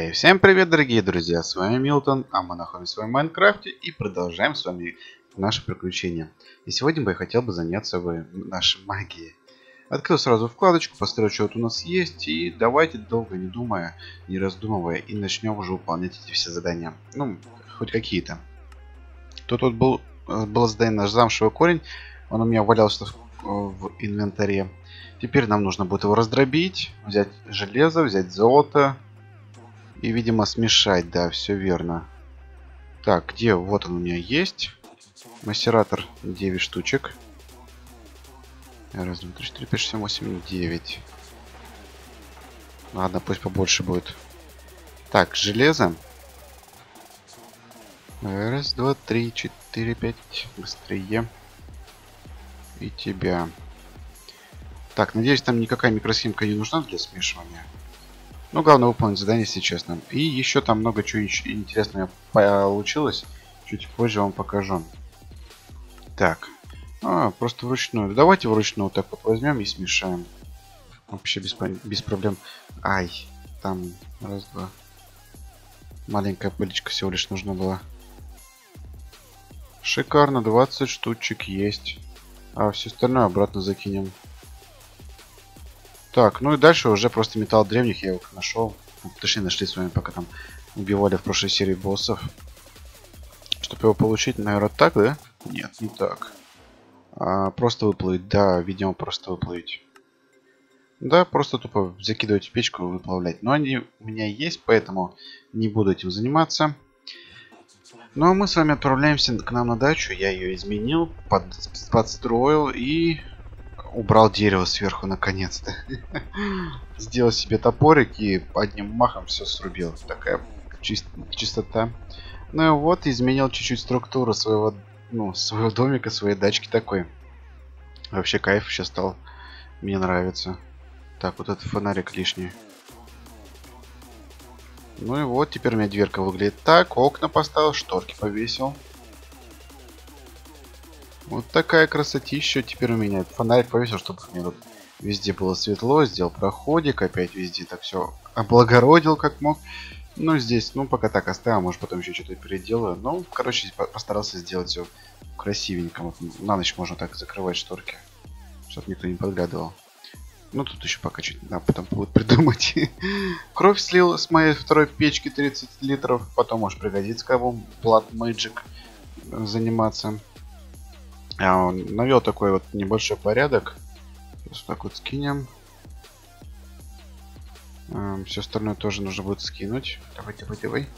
Эй, всем привет, дорогие друзья, с вами Милтон, а мы находимся в своем Майнкрафте и продолжаем с вами наши приключения. И сегодня бы я хотел бы заняться нашей магией. Открыл сразу вкладочку, посмотрел, что тут у нас есть, и давайте, долго не думая, не раздумывая, и начнем уже выполнять эти все задания. Ну, хоть какие-то. Тут вот было задание наш замшевый корень, он у меня валялся в инвентаре. Теперь нам нужно будет его раздробить, взять железо, взять золото. И, видимо, смешать, да, все верно. Так, где? Вот он у меня есть. Массератор 9 штучек. Раз, два, три, четыре, пять, шесть, семь, восемь, 9. Ладно, пусть побольше будет. Так, железо. Раз, два, три, четыре, пять. Быстрее. И тебя. Так, надеюсь, там никакая микросхемка не нужна для смешивания. Ну, главное выполнить задание, если честно. И еще там много чего интересного получилось. Чуть позже вам покажу. Так. Просто вручную. Давайте вручную вот так вот возьмем и смешаем. Вообще без проблем. Ай. Там раз, два. Маленькая пылечка всего лишь нужна была. Шикарно. 20 штучек есть. А все остальное обратно закинем. Так, ну и дальше уже просто металл древних я его нашел. Точнее, нашли с вами, пока там убивали в прошлой серии боссов. Чтобы его получить, наверное, так, да? Нет, не так. Просто выплыть, да, видимо, просто выплыть. Да, просто тупо закидывать в печку и выплавлять. Но они у меня есть, поэтому не буду этим заниматься. Ну а мы с вами отправляемся к нам на дачу. Я ее изменил, подстроил и... убрал дерево сверху наконец-то. Сделал себе топорик и одним махом все срубил. Такая чистота. Ну и вот, изменил чуть-чуть структуру своего домика, своей дачки такой. Вообще кайф сейчас стал. Мне нравится. Так, вот этот фонарик лишний. Ну и вот, теперь у меня дверка выглядит так. Окна поставил, шторки повесил. Вот такая красотища. Теперь у меня фонарик повесил, чтобы мне тут везде было светло. Сделал проходик. Опять везде так все облагородил как мог. Ну, здесь, ну, пока так оставил. Может, потом еще что-то переделаю. Ну, короче, постарался сделать все красивенько. Вот на ночь можно так закрывать шторки. Чтобы никто не подглядывал. Ну, тут еще пока чуть надо потом будет придумать. Кровь слил с моей второй печки 30 литров. Потом, может, пригодится кому Blood Magic заниматься. Навел такой вот небольшой порядок. Сейчас так вот скинем. Все остальное тоже нужно будет скинуть. Давай.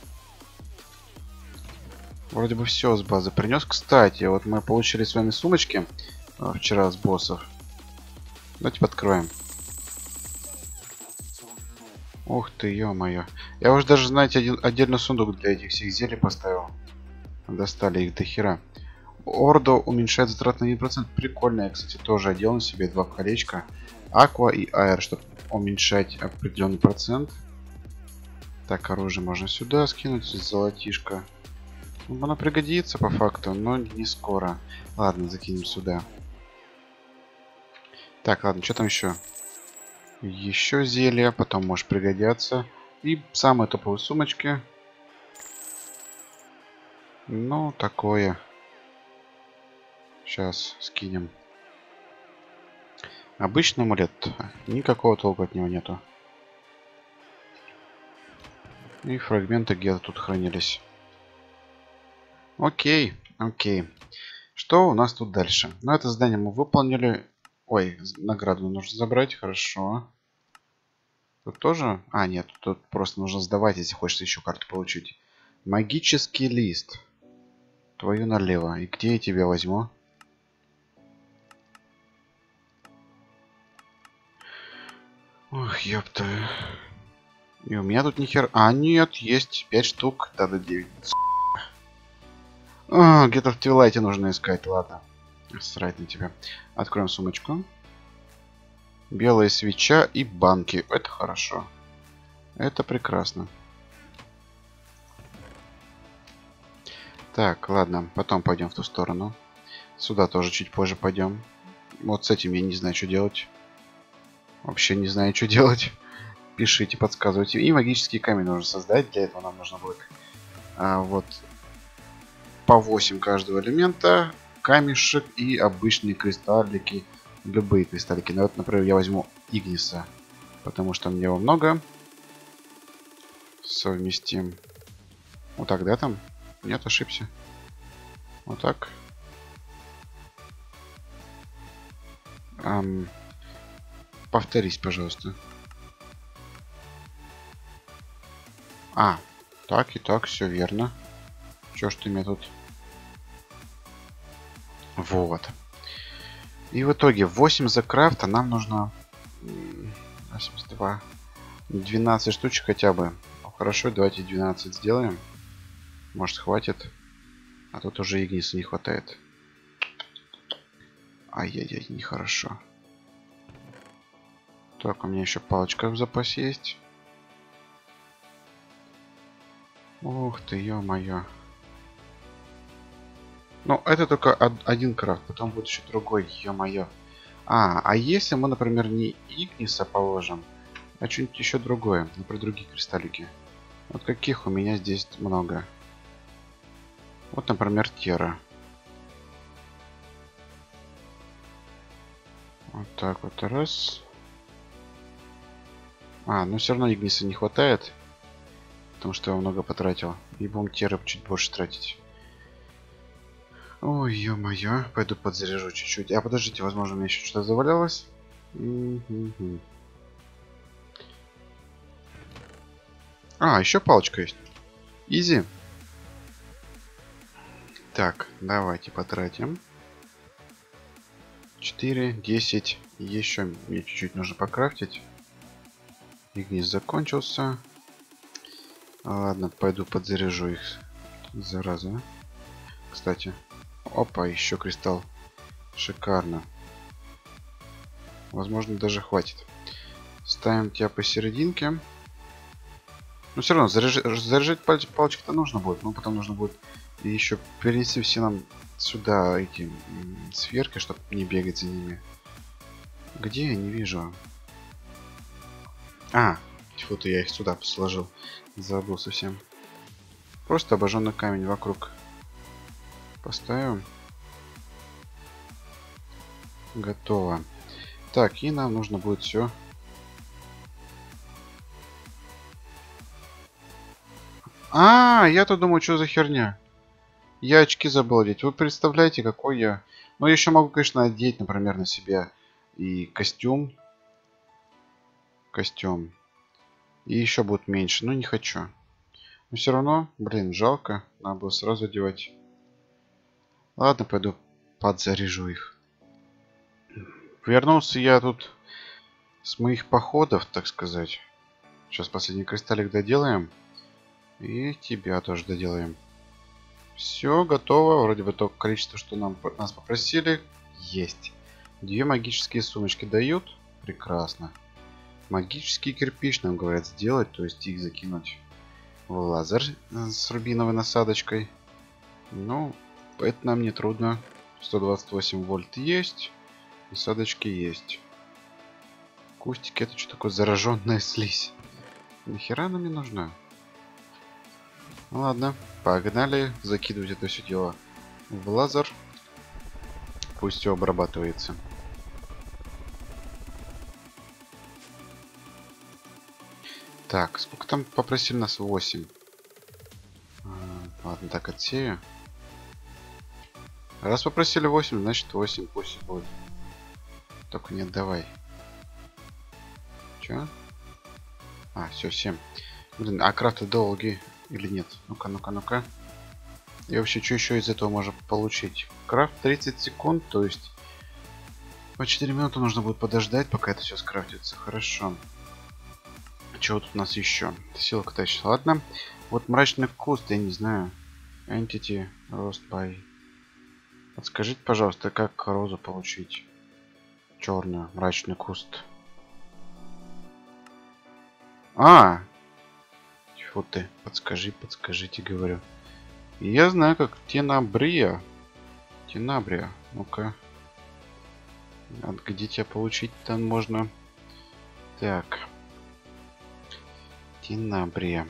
Вроде бы все с базы принес. Кстати, вот мы получили с вами сумочки вчера с боссов. Давайте откроем. Ух ты, ё-моё. Я уже даже, знаете, отдельный сундук для этих всех зелий поставил. Достали их до хера. Ордо уменьшает затрат на 1%. Прикольно. Я, кстати, тоже одел на себе 2 колечка. Аква и Аэр, чтобы уменьшать определенный процент. Так, оружие можно сюда скинуть. Золотишко. Ну, оно пригодится по факту, но не скоро. Ладно, закинем сюда. Так, ладно, что там еще? Еще зелья, потом может пригодятся. И самые топовые сумочки. Ну, такое. Сейчас скинем. Обычный амулет. Никакого толка от него нету. И фрагменты где-то тут хранились. Окей. Что у нас тут дальше? Ну, это задание мы выполнили. Ой, награду нужно забрать. Хорошо. Тут тоже? Нет. Тут просто нужно сдавать, если хочется еще карту получить. Магический лист. Твою налево. И где я тебя возьму? Ох, ёпта. И у меня тут ни хер... нет, есть 5 штук. Да, 9. Где-то в Твилайте нужно искать. Ладно. Срать на тебя. Откроем сумочку. Белая свеча и банки. Это хорошо. Это прекрасно. Так, ладно. Потом пойдем в ту сторону. Сюда тоже чуть позже пойдем. Вот с этим я не знаю, что делать. Вообще не знаю, что делать. Пишите, подсказывайте. И магический камень нужно создать. Для этого нам нужно будет вот по 8 каждого элемента, камешек и обычные кристаллики. Любые кристаллики. Ну, вот, например, я возьму Игниса, потому что мне его много. Совместим. Вот так, да, там? Нет, ошибся. Вот так. Повторись, пожалуйста. Так и так, все верно. Чё ж ты меня тут... Вот. И в итоге 8 за крафта нам нужно 82. 12 штучек хотя бы. Хорошо, давайте 12 сделаем. Может, хватит. А тут уже Игниса не хватает. Ай-яй-яй, нехорошо. Так, у меня еще палочка в запасе есть. Ух ты, ё-моё. Ну, это только один крафт, потом будет еще другой, ё-моё. А если мы, например, не Игниса положим, а что-нибудь еще другое, например, другие кристаллики. Вот каких у меня здесь много. Вот, например, Тера. Вот так вот, раз. Но все равно Игниса не хватает, потому что я много потратил. И будем Теры чуть больше тратить. Ой, ё-моё, пойду подзаряжу чуть-чуть. Подождите, возможно, у меня еще что-то завалялось. Еще палочка есть. Изи. Так, давайте потратим. 4, 10. Еще мне чуть-чуть нужно покрафтить. Игнис закончился. Ладно, пойду подзаряжу их. Зараза. Кстати. Опа, еще кристалл. Шикарно. Возможно, даже хватит. Ставим тебя посерединке. Но все равно заряжать палочки-то нужно будет. Но потом нужно будет еще перенести все нам сюда эти сверки, чтобы не бегать за ними. Где я не вижу? Вот я их сюда сложил. Забыл совсем. Просто обожженный камень вокруг поставим. Готово. Так, и нам нужно будет все. Я-то думаю, что за херня. Я очки забыл одеть. Вы представляете, какой я... Ну, я еще могу, конечно, одеть, например, на себя и костюм. И еще будет меньше, но не хочу. Но все равно, блин, жалко. Надо было сразу одевать. Ладно, пойду подзаряжу их. Вернулся я тут с моих походов, так сказать. Сейчас последний кристаллик доделаем. И тебя тоже доделаем. Все, готово. Вроде бы то количество, что нас попросили, есть. 2 магические сумочки дают. Прекрасно. Магический кирпич нам говорят сделать, то есть их закинуть в лазер с рубиновой насадочкой. Ну, это нам не трудно. 128 вольт есть. Насадочки есть. Кустики, это что такое? Зараженная слизь. Нахера она мне нужна? Ладно, погнали закидывать это все дело в лазер. Пусть все обрабатывается. Так, сколько там попросили нас? 8. Ладно, так отсею. Раз попросили 8, значит 8 пусть будет. Только не отдавай. Че? Все, 7. Блин, крафты долгие или нет? Ну-ка, ну-ка, ну-ка. И вообще, что еще из этого можно получить? Крафт 30 секунд, то есть по 4 минуты нужно будет подождать, пока это все скрафтится. Хорошо. Чего тут у нас еще? Сила тач. Ладно. Вот мрачный куст, я не знаю. Entity Roast by. Подскажите, пожалуйста, как розу получить? Черную, мрачный куст. Тьфу ты, подскажите, говорю. Я знаю, как Тенабрия. Ну-ка. Где тебя получить там можно? Так. Тинабрия.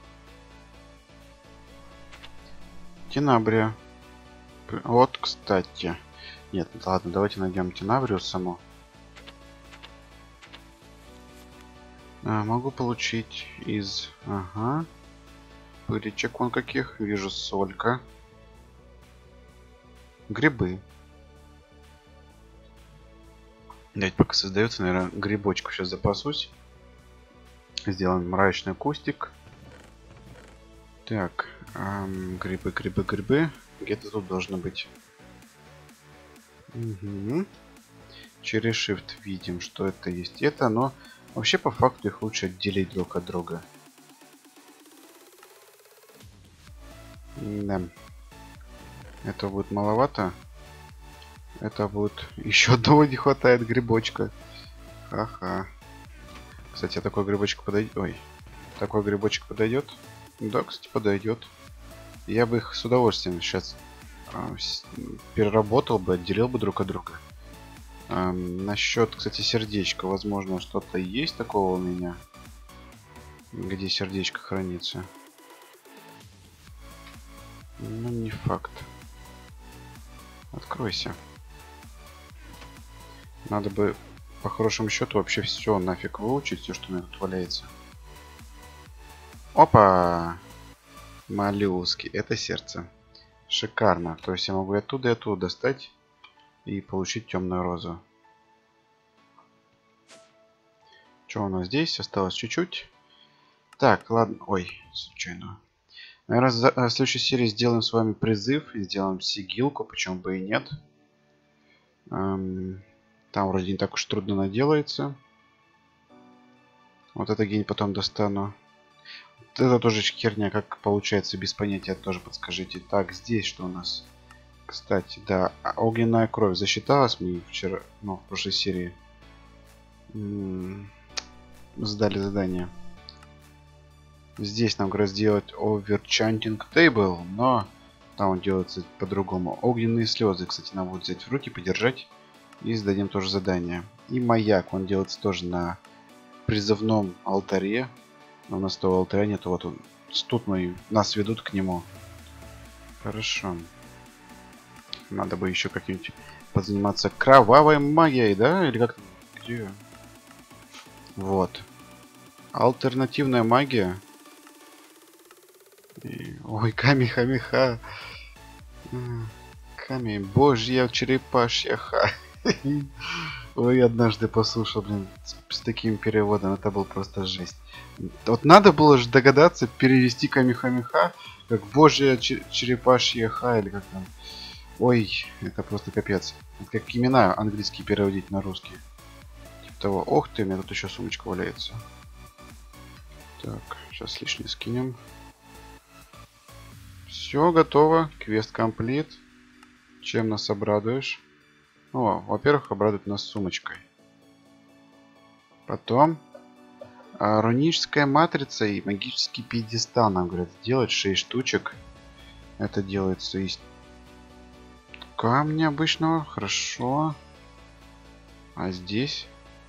Тинабрия. Вот, кстати. Нет, ладно, давайте найдем Тинабрию саму. Могу получить из... Ага. Пылечек вон каких. Вижу солька. Грибы. Давайте пока создается, наверное, грибочку сейчас запасусь. Сделаем мрачный кустик. Так, грибы, грибы, грибы. Где-то тут должно быть. Угу. Через Shift видим, что это есть это, но вообще по факту их лучше отделить друг от друга. Да. Это будет маловато. Это будет... Еще одного не хватает грибочка. Ха-ха. Кстати, а такой грибочек подойдет? Ой. Такой грибочек подойдет? Да, кстати, подойдет. Я бы их с удовольствием сейчас переработал бы, отделил бы друг от друга. Насчет, кстати, сердечка. Возможно, что-то есть такого у меня. Где сердечко хранится. Ну, не факт. Откройся. Надо бы, по хорошему счету, вообще все нафиг выучить, все, что у меня тут валяется. Опа! Моллюски. Это сердце. Шикарно. То есть я могу и оттуда достать и получить темную розу. Что у нас здесь? Осталось чуть-чуть. Так, ладно. Ой, случайно. Наверное, в следующей серии сделаем с вами призыв. И сделаем сигилку, почему бы и нет. Там вроде не так уж трудно наделается. Вот это гень потом достану. Это тоже херня, как получается, без понятия, тоже подскажите. Так, здесь что у нас? Кстати, да, огненная кровь засчиталась. Мы вчера, ну, в прошлой серии сдали задание. Здесь нам говорят сделать Overchanting Table, но там он делается по-другому. Огненные слезы, кстати, нам будут взять в руки, подержать. И сдадим тоже задание. И маяк, он делается тоже на призывном алтаре. Но у нас того алтаря нету, вот он. Тут нас ведут к нему. Хорошо. Надо бы еще как-нибудь позаниматься кровавой магией, да? Или как? Где? Вот. Альтернативная магия. Ой, Камихамиха. Ками, божья черепашья ха. Ой, однажды послушал, блин, с таким переводом, это был просто жесть. Вот надо было же догадаться перевести Камихамиха как божья черепашья ха, или как там. Ой, это просто капец. Это как имена английские переводить на русский. Типа того. Ох ты, у меня тут еще сумочка валяется. Так, сейчас лишнее скинем. Все, готово. Квест комплит. Чем нас обрадуешь? О, во-первых, обрадует нас сумочкой. Потом руническая матрица и магический пьедестал нам говорят сделать 6 штучек. Это делается из камня обычного. Хорошо. А здесь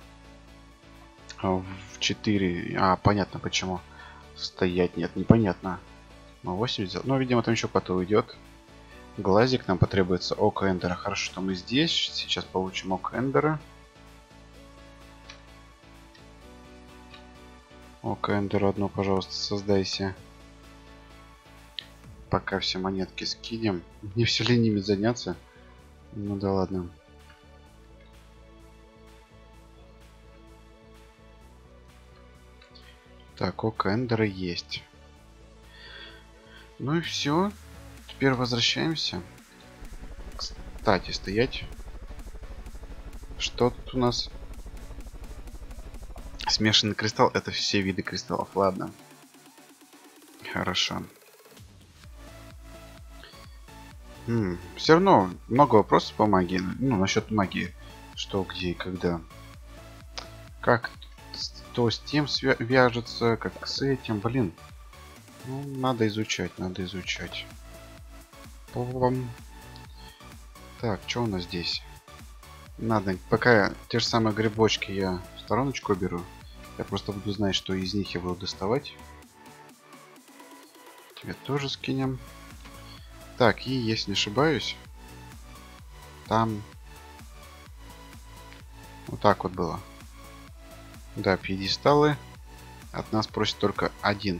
в 4. Понятно почему. Стоять нет, непонятно. 8 взял. Ну, видимо, там еще кто-то уйдет. Глазик нам потребуется. Око Эндера. Хорошо, что мы здесь. Сейчас получим Око Эндера. Око Эндера одно, пожалуйста, создайся. Пока все монетки скинем. Не все ли ними заняться? Ну да ладно. Так, Око Эндера есть. Ну и все. Теперь возвращаемся. Кстати, стоять. Что тут у нас? Смешанный кристалл. Это все виды кристаллов. Ладно. Хорошо. Все равно много вопросов по магии. Ну, насчет магии. Что, где и когда. Как то с тем вяжется, как с этим. Блин. Ну, надо изучать, надо изучать. Так, что у нас здесь? Надо, пока те же самые грибочки я в стороночку беру. Я просто буду знать, что из них я буду доставать. Тебе тоже скинем. Так, и если не ошибаюсь, там вот так вот было. Да, пьедесталы. От нас просит только один.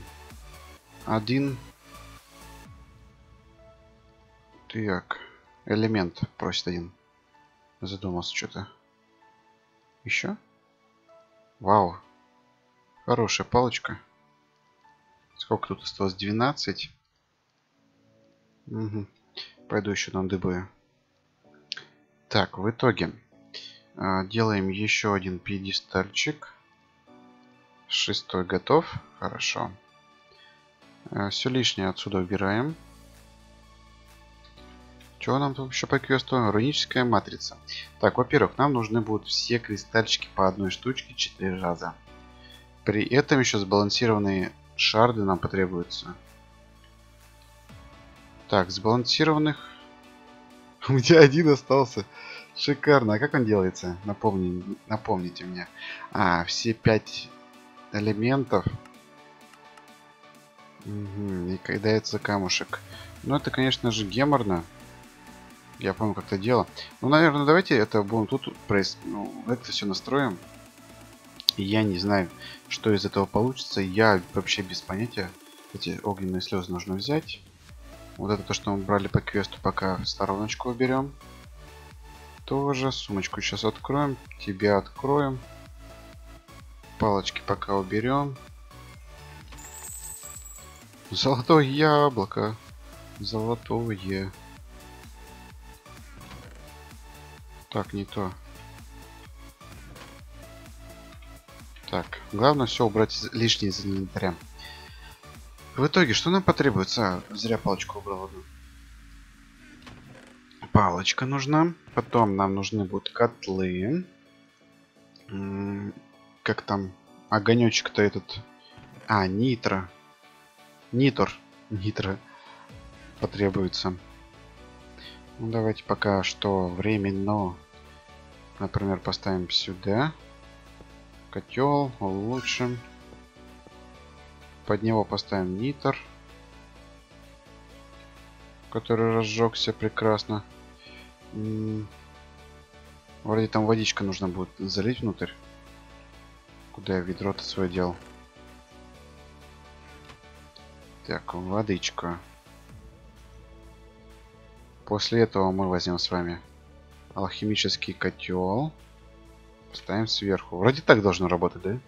Так, элемент просит один. Задумался что-то. Еще? Вау. Хорошая палочка. Сколько тут осталось? 12. Угу. Пойду еще надыбаю. Так, в итоге делаем еще один пьедестальчик. 6 готов. Хорошо. Все лишнее отсюда убираем. Что нам тут еще по квесту? Руническая матрица. Так, во-первых, нам нужны будут все кристальчики по одной штучке 4 раза. При этом еще сбалансированные шарды нам потребуются. Так, сбалансированных. У меня один остался. Шикарно. А как он делается? Напомните мне. Все 5 элементов. Угу, и кидается камушек. Ну, это, конечно же, геморно. Я помню, как это дело. Ну, наверное, давайте это будем тут это все настроим. Я не знаю, что из этого получится. Я вообще без понятия. Эти огненные слезы нужно взять. Вот это то, что мы брали по квесту, пока в стороночку уберем. Тоже сумочку сейчас откроем. Тебя откроем. Палочки пока уберем. Золотое яблоко. Золотое. Так, не то. Так, главное все убрать лишнее из инвентаря. В итоге, что нам потребуется? Зря палочку убрал одну. Палочка нужна. Потом нам нужны будут котлы. Как там? Огонечек-то этот. Нитро. Нитро потребуется. Ну, давайте пока что временно, например, поставим сюда. Котел улучшим. Под него поставим нитр, который разжегся прекрасно. Вроде там водичка нужно будет залить внутрь. Куда я ведро-то свое делал? Так, водичка. После этого мы возьмем с вами алхимический котел. Поставим сверху. Вроде так должно работать, да?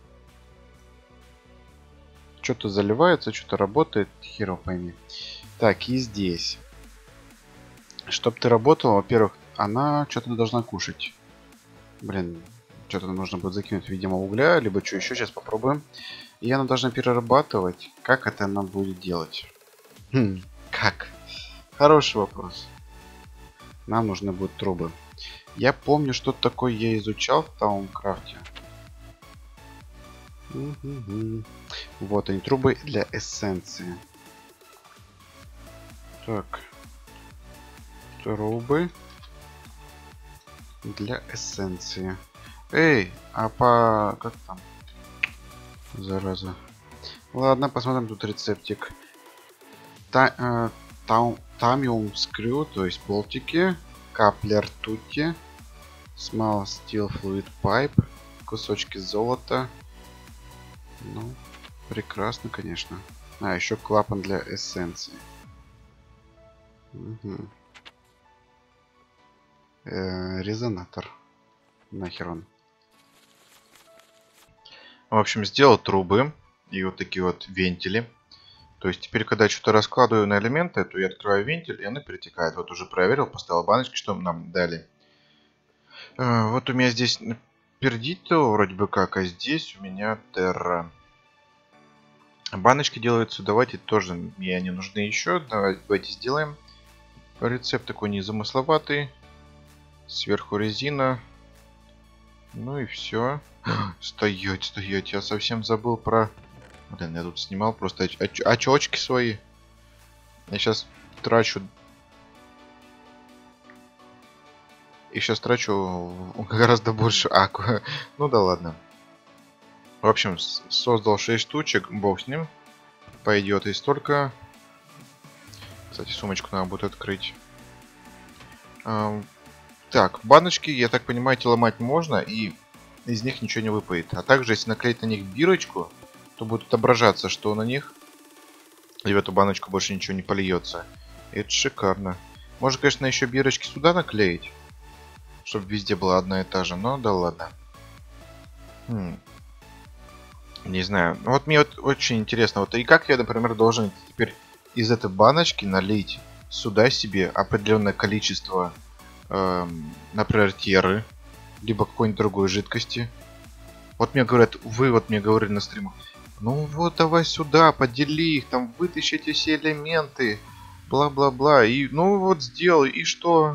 Что-то заливается, что-то работает. Хер пойми. Так, и здесь. Чтоб ты работал, во-первых, она что-то должна кушать. Блин, что-то нужно будет закинуть, видимо, угля, либо что еще. Сейчас попробуем. И она должна перерабатывать. Как это она будет делать? Как? Хороший вопрос. Нам нужны будут трубы. Я помню, что такое я изучал в Таункрафте. Вот они, трубы для эссенции. Так. Трубы для эссенции. Эй, как там? Зараза. Ладно, посмотрим тут рецептик. Тамиум скрю, то есть болтики. Капля ртути. Small steel fluid pipe. Кусочки золота. Ну, прекрасно, конечно. Еще клапан для эссенции. Резонатор. Нахер он. В общем, сделал трубы и вот такие вот вентили. То есть теперь, когда я что-то раскладываю на элементы, то я открываю вентиль, и оно перетекает. Вот уже проверил, поставил баночки, что нам дали. Вот у меня здесь пердито вроде бы как, а здесь у меня терра. Баночки делаются, давайте тоже, мне они нужны еще. Давайте сделаем. Рецепт такой незамысловатый. Сверху резина. Ну и все. Стоять, я совсем забыл про... Блин, я тут снимал просто очечки свои. Я сейчас трачу... И сейчас трачу гораздо больше аку. Ну да ладно. В общем, создал 6 штучек, бог с ним. Пойдет и столько. Кстати, сумочку надо будет открыть. Так, баночки, я так понимаю, ломать можно, и из них ничего не выпадет. А также, если наклеить на них бирочку, то будет отображаться, что на них, и в эту баночку больше ничего не польется. Это шикарно. Можно, конечно, еще бирочки сюда наклеить, чтобы везде была одна и та же, но да ладно. Не знаю. Вот мне вот очень интересно, вот и как я, например, должен теперь из этой баночки налить сюда себе определенное количество, например, теры, либо какой-нибудь другой жидкости. Вот мне говорят, вы вот мне говорили на стримах, ну вот давай сюда, подели их, там вытащи эти все элементы, бла-бла-бла, и ну вот сделай, и что?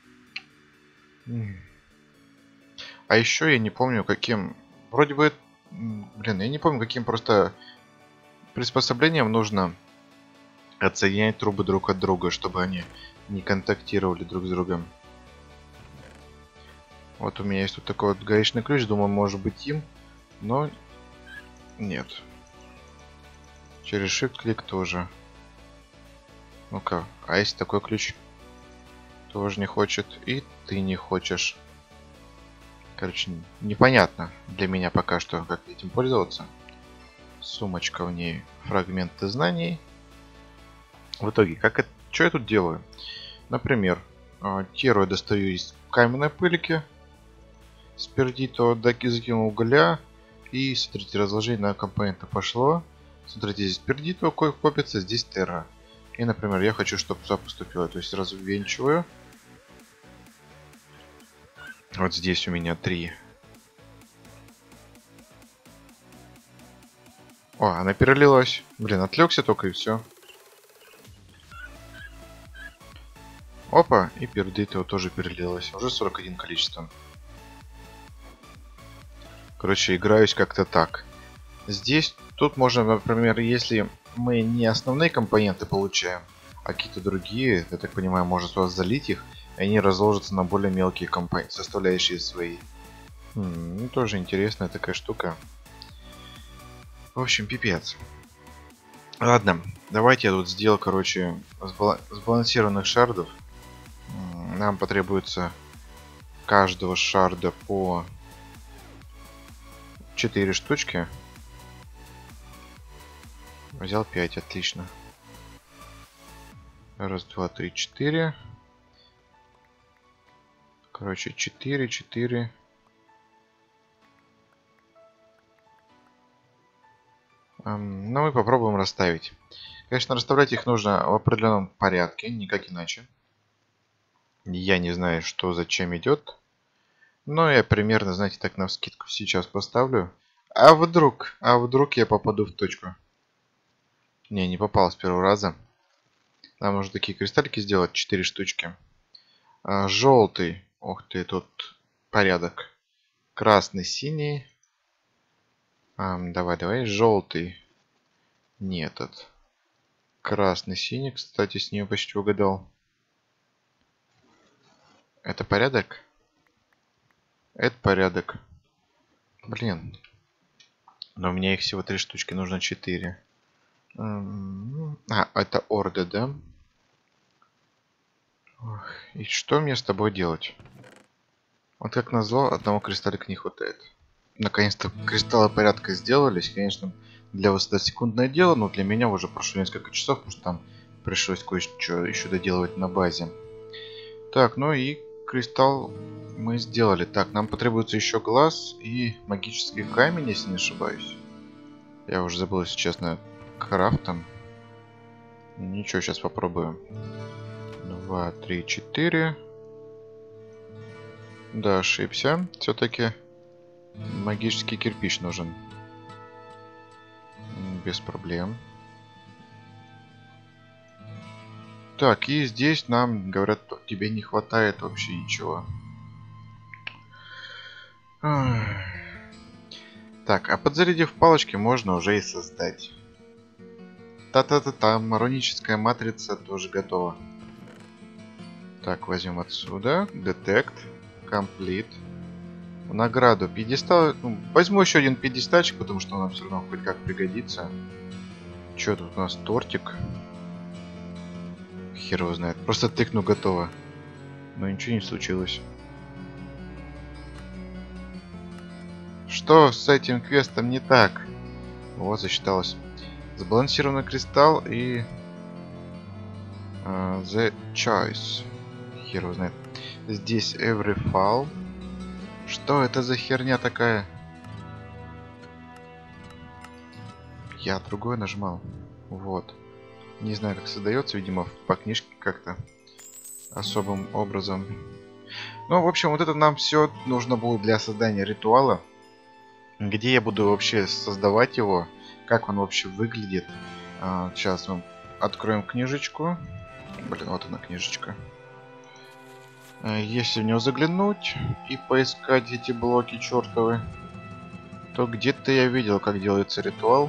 А еще я не помню каким, вроде бы, блин, я не помню каким просто приспособлением нужно отсоединять трубы друг от друга, чтобы они не контактировали друг с другом. Вот у меня есть вот такой вот гаечный ключ, думаю, может быть им, но нет. Через Shift-клик тоже. Ну-ка, а если такой ключ тоже не хочет, и ты не хочешь. Короче, непонятно для меня пока что, как этим пользоваться. Сумочка, в ней фрагменты знаний. В итоге, что я тут делаю? Например, теру я достаю из каменной пыльки. Спердито закинул угля. И, смотрите, разложение на компоненты пошло. Смотрите, здесь пердито копится, здесь терра. И, например, я хочу, чтобы сюда поступило. То есть развенчиваю. Вот здесь у меня 3. О, она перелилась. Блин, отвлекся только и все. Опа, и пердито тоже перелилась. Уже 41 количество. Короче, играюсь как-то так. Здесь, тут можно, например, если мы не основные компоненты получаем, а какие-то другие, я так понимаю, можно сюда залить их, и они разложатся на более мелкие компоненты, составляющие свои. Ну, тоже интересная такая штука. В общем, пипец. Ладно, давайте я тут сделаю, короче, сбалансированных шардов. Нам потребуется каждого шарда по 4 штучки. Взял 5, отлично. Раз, два, три, 4. Короче, 4, 4. Ну, мы попробуем расставить. Конечно, расставлять их нужно в определенном порядке, никак иначе. Я не знаю, что зачем идет. Но я примерно, знаете, так навскидку сейчас поставлю. А вдруг я попаду в точку? Не попал с первого раза. Нам нужно такие кристаллики сделать, 4 штучки. Желтый. Ух ты, тут порядок. Красный, синий. Давай. Желтый. Не этот. Красный, синий. Кстати, с нее почти угадал. Это порядок? Это порядок. Блин. Но у меня их всего 3 штучки, нужно 4. Это орды, да? Ох, и что мне с тобой делать? Вот как назло, одного кристаллика не хватает. Наконец-то кристаллы порядка сделались. Конечно, для вас это секундное дело, но для меня уже прошло несколько часов, потому что там пришлось кое-что еще доделывать на базе. Так, ну и кристалл мы сделали. Так, нам потребуется еще глаз и магический камень, если не ошибаюсь. Я уже забыл, если честно, крафтом. Ничего, сейчас попробуем. 2, 3, 4. Да, ошибся. Все-таки магический кирпич нужен. Без проблем. Так, и здесь нам говорят, тебе не хватает вообще ничего. Так, а подзарядив палочки, можно уже и создать. Та-та-та-та, руническая матрица тоже готова. Так, возьмем отсюда. Detect. Complete. награду. Пьедестал. Ну, возьму еще один пьедестальчик, потому что он нам все равно хоть как пригодится. Что тут у нас? Тортик. Хер его знает. Просто тыкну, готово. Но ничего не случилось. Что с этим квестом не так? Вот, засчиталось. Сбалансированный кристалл и... The Choice. Хер его знает. Здесь Every Fall. Что это за херня такая? Я другой нажимал. Вот. Не знаю, как создается, видимо, по книжке как-то особым образом. Ну, в общем, вот это нам все нужно будет для создания ритуала. Где я буду вообще создавать его, как он вообще выглядит. Сейчас мы откроем книжечку. Блин, вот она книжечка. Если в него заглянуть и поискать эти блоки чертовы, то где-то я видел, как делается ритуал.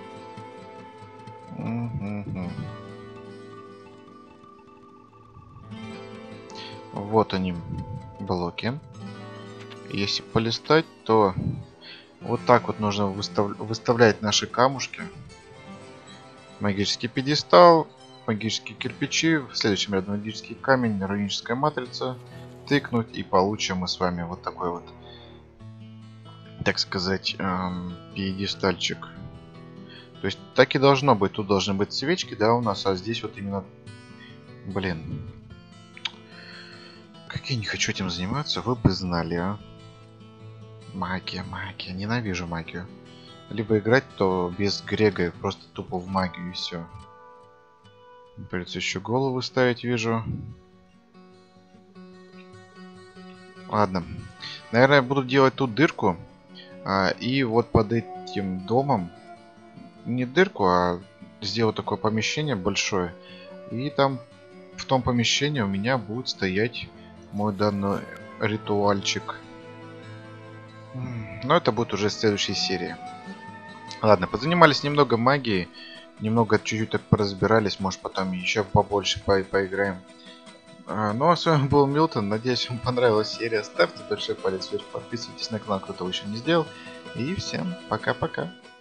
Вот они, блоки. Если полистать, то вот так вот нужно выставлять наши камушки. Магический пьедестал, магические кирпичи, в следующем ряду магический камень, руническая матрица. Тыкнуть, и получим мы с вами вот такой вот, так сказать, пьедестальчик. То есть так и должно быть. Тут должны быть свечки, да, у нас, а здесь вот именно... Блин. Как я не хочу этим заниматься, вы бы знали, а. Магия, магия. Ненавижу магию. Либо играть, то без Грега, просто тупо в магию и все. Придется еще голову ставить, вижу. Ладно. Наверное, я буду делать тут дырку. И вот под этим домом... Не дырку, а сделать такое помещение большое. И там, в том помещении у меня будет стоять мой данный ритуальчик. Но это будет уже в следующей серии. Ладно, позанимались немного магией. Немного чуть-чуть так поразбирались. Может, потом еще побольше поиграем. Ну а с вами был Милтон. Надеюсь, вам понравилась серия. Ставьте большой палец вверх, подписывайтесь на канал, кто этого еще не сделал. И всем пока-пока.